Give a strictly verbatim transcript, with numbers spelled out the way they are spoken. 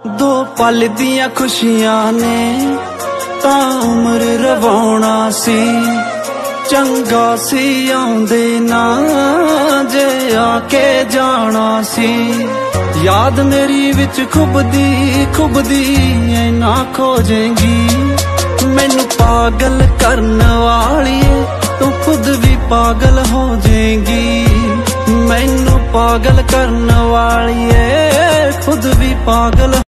दो पल दियां खुशियां ने तां उम्र रवाउणा सी, चंगा सी आउंदे ना जे आके जाना सी। याद मेरी विच खुबदी खुबदी ऐना खोजेंगी, मैनू पागल करन वालिए तू खुद भी पागल हो जाएगी। मैनू पागल करन वालिए खुद भी पागल